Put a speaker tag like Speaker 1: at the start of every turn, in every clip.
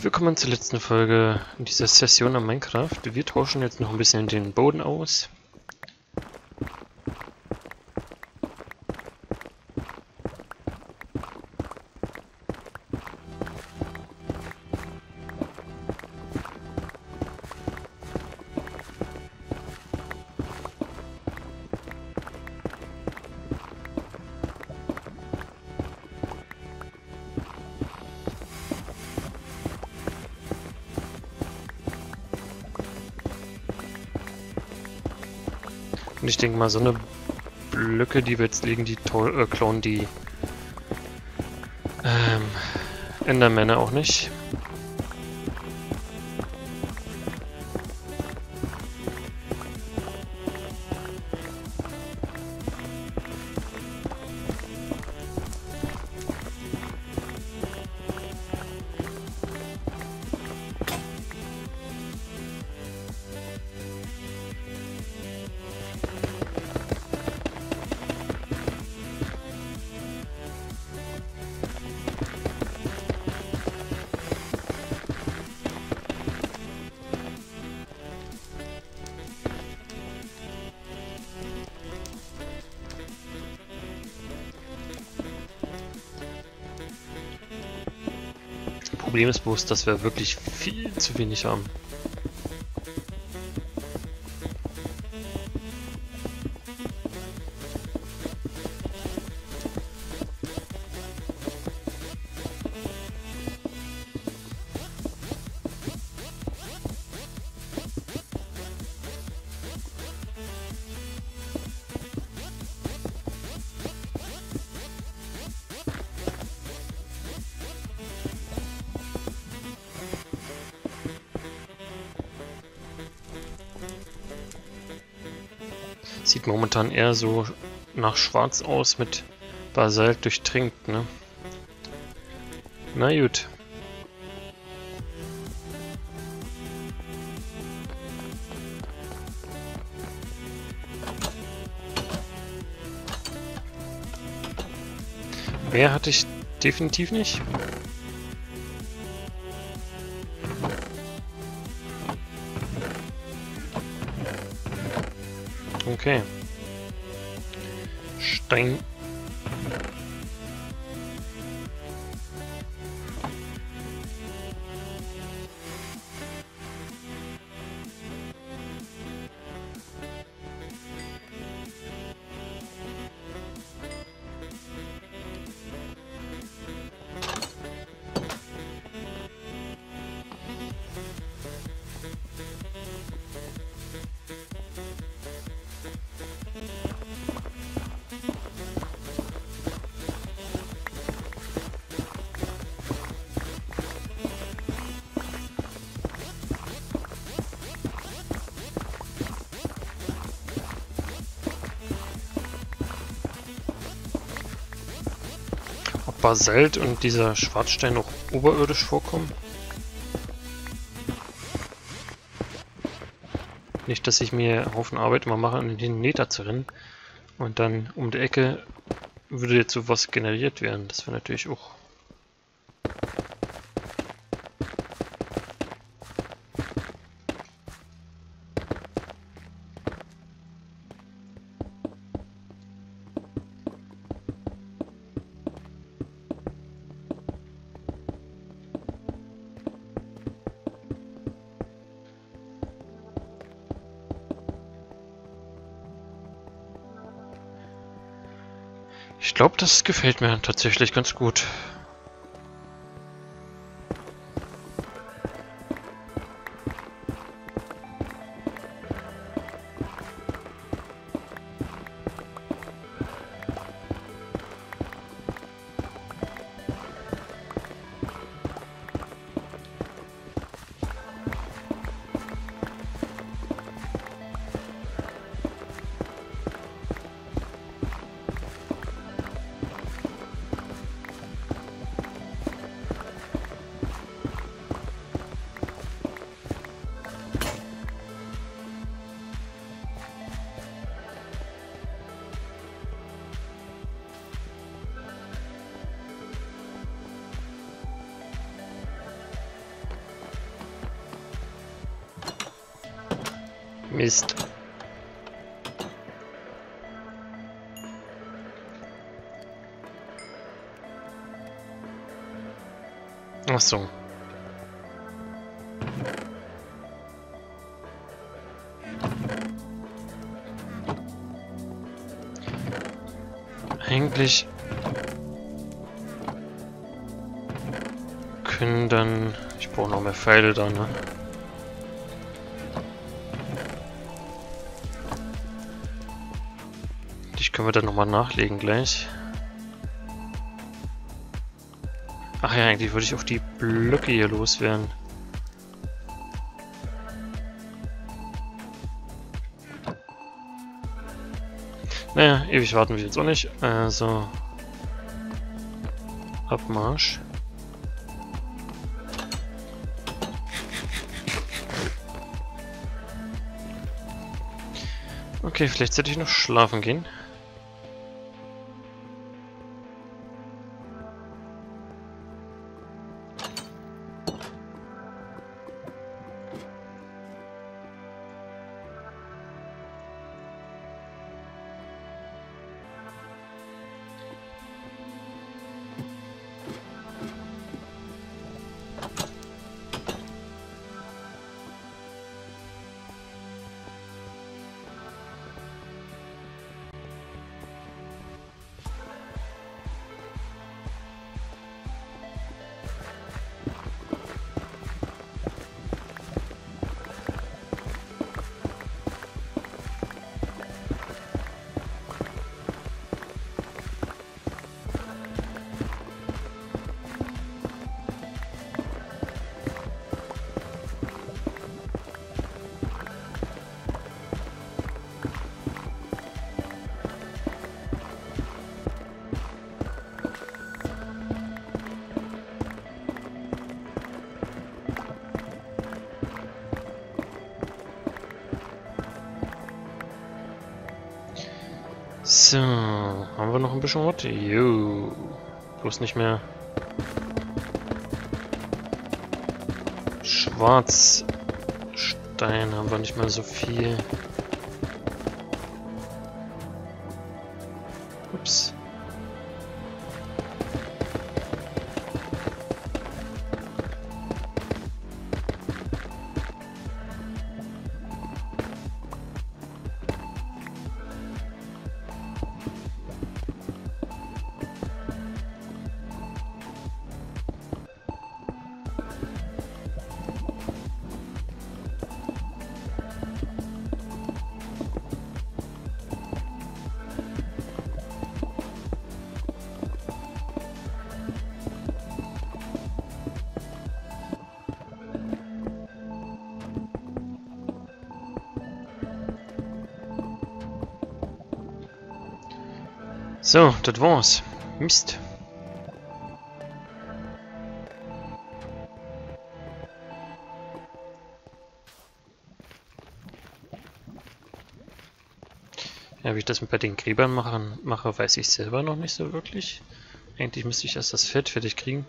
Speaker 1: willkommen zur letzten Folge dieser Session am Minecraft. Wir tauschen jetzt noch ein bisschen den Boden aus. Und ich denke mal, so eine Blöcke, die wir jetzt legen, die klauen die Endermänner auch nicht. Problem ist bloß, dass wir wirklich viel zu wenig haben. Sieht momentan eher so nach Schwarz aus, mit Basalt durchtränkt, ne? Na gut. Mehr hatte ich definitiv nicht. Okay. Stein. Basalt und dieser Schwarzstein noch oberirdisch vorkommen? Nicht, dass ich mir einen Haufen Arbeit immer mache, in den Nether zu rennen und dann um die Ecke würde jetzt sowas generiert werden. Das wäre natürlich auch... Ich glaube, das gefällt mir tatsächlich ganz gut. Mist. Ach so. Eigentlich können dann... Ich brauche noch mehr Pfeile da, ne? Die können wir dann nochmal nachlegen gleich. Ach ja, eigentlich würde ich auch die Blöcke hier loswerden. Naja, ewig warten wir jetzt auch nicht. Also... Abmarsch. Okay, vielleicht sollte ich noch schlafen gehen. So, haben wir noch ein bisschen was? Jo. Bloß nicht mehr Schwarzstein haben wir nicht mehr so viel. Ups. So, das war's. Mist. Ja, wie ich das bei den Gräbern mache, weiß ich selber noch nicht so wirklich. Eigentlich müsste ich erst das Feld fertig kriegen.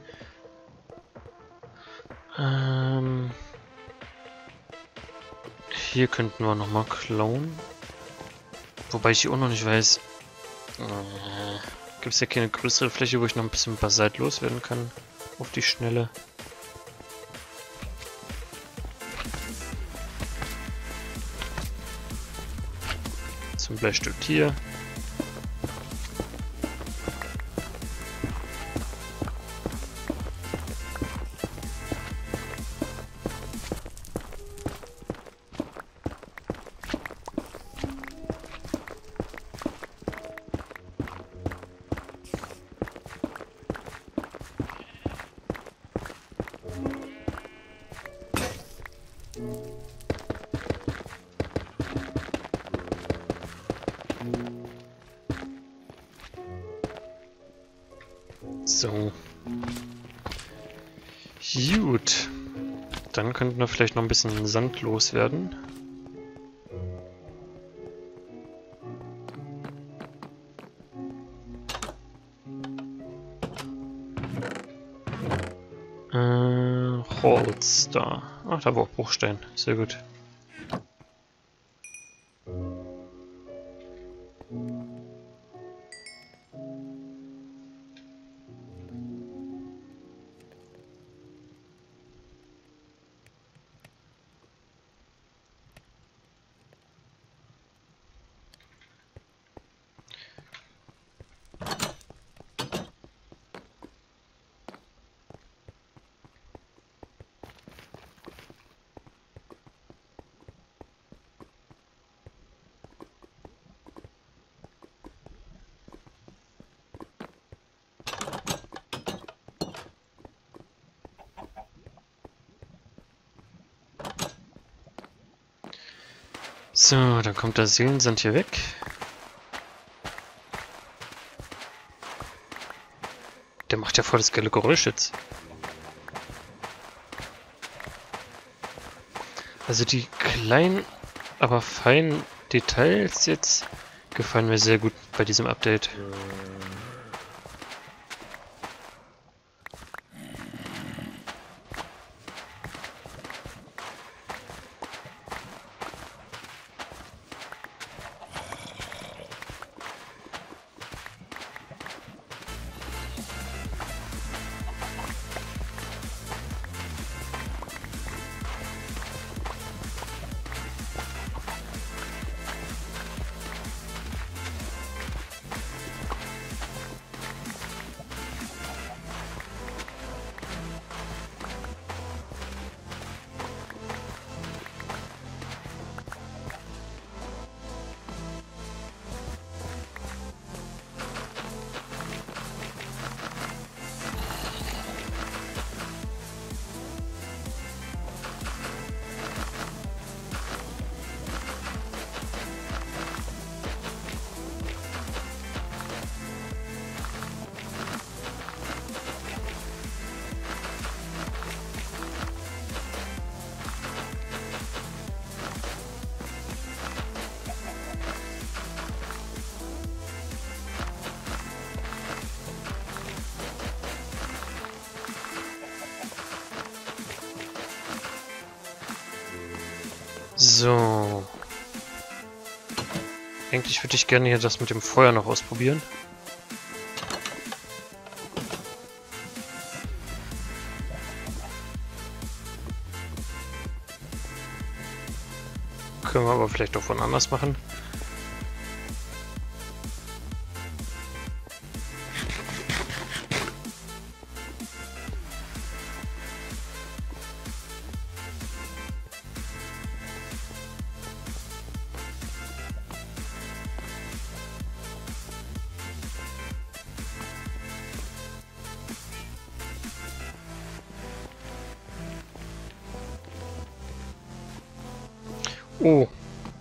Speaker 1: Hier könnten wir nochmal klauen. Wobei ich hier auch noch nicht weiß. Gibt es ja keine größere Fläche, wo ich noch ein bisschen Basalt loswerden kann. Auf die Schnelle. Zum Bleistück hier. So. Gut. Dann könnten wir vielleicht noch ein bisschen Sand loswerden. Holz da. Ach, da war auch Bruchstein. Sehr gut. So, dann kommt der Seelensand hier weg. Der macht ja voll das geile Geräusch jetzt. Also die kleinen, aber feinen Details jetzt gefallen mir sehr gut bei diesem Update. So. Eigentlich würde ich gerne hier das mit dem Feuer noch ausprobieren. Können wir aber vielleicht auch von anders machen. Oh.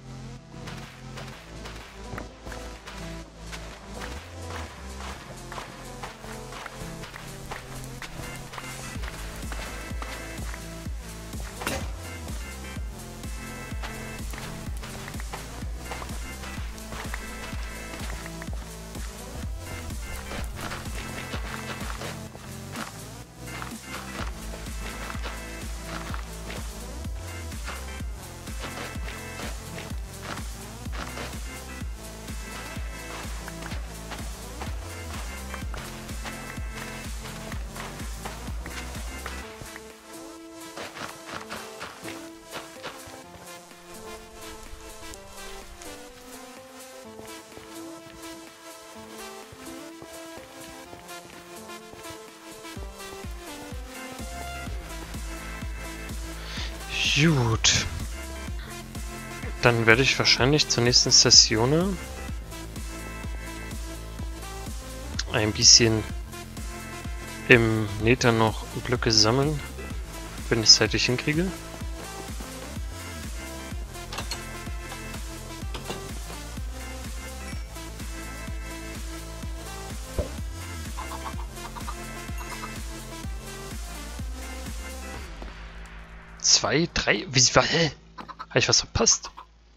Speaker 1: Gut. Dann werde ich wahrscheinlich zur nächsten Session ein bisschen im Nether noch Blöcke sammeln, wenn ich es zeitlich hinkriege. Zwei, drei, wie war, hä? Habe ich was verpasst?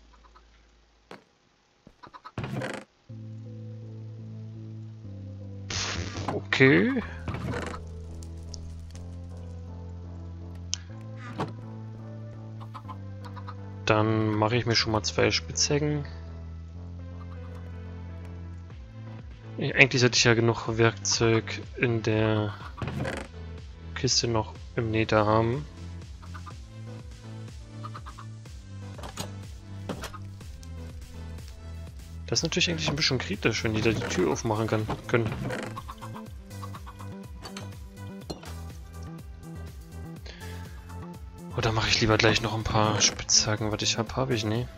Speaker 1: Okay. Dann mache ich mir schon mal 2 Spitzhacken. Eigentlich sollte ich ja genug Werkzeug in der Kiste noch im Nether haben. Das ist natürlich eigentlich ein bisschen kritisch, wenn die da die Tür aufmachen können. Oder mache ich lieber gleich noch ein paar Spitzhacken, was ich habe ich nie.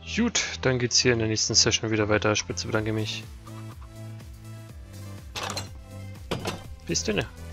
Speaker 1: Gut, dann geht's hier in der nächsten Session wieder weiter. Spitze, bedanke mich. Bis dann.